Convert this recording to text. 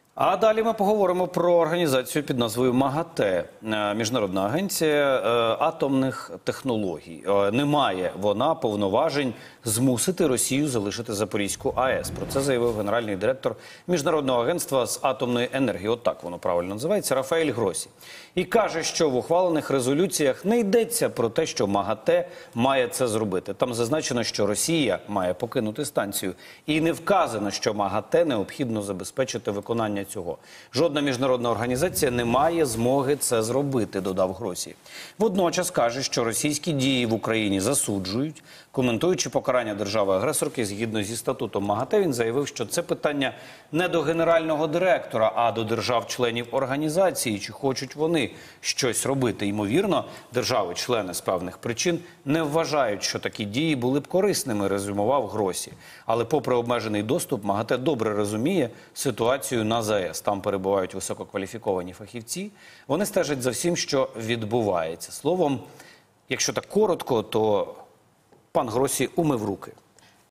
А далі ми поговоримо про організацію під назвою МАГАТЕ. Міжнародна агенція атомних технологій. Не має вона повноважень змусити Росію залишити Запорізьку АЕС. Про це заявив генеральний директор Міжнародного агентства з атомної енергії, от так воно правильно називається, Рафаель Гросі. І каже, що в ухвалених резолюціях не йдеться про те, що МАГАТЕ має це зробити. Там зазначено, що Росія має покинути станцію. І не вказано, що МАГАТЕ необхідно забезпечити виконання цього. Жодна міжнародна організація не має змоги це зробити, додав Гросі. Водночас каже, що російські дії в Україні засуджують. Коментуючи покарання держави-агресорки згідно зі статутом МАГАТЕ, він заявив, що це питання не до генерального директора, а до держав-членів організації, чи хочуть вони щось робити. Ймовірно, держави-члени з певних причин не вважають, що такі дії були б корисними, резюмував Гросі. Але попри обмежений доступ, МАГАТЕ добре розуміє ситуацію на ЗАЕС. Там перебувають висококваліфіковані фахівці. Вони стежать за всім, що відбувається. Словом, якщо так коротко, то пан Гросі умив руки.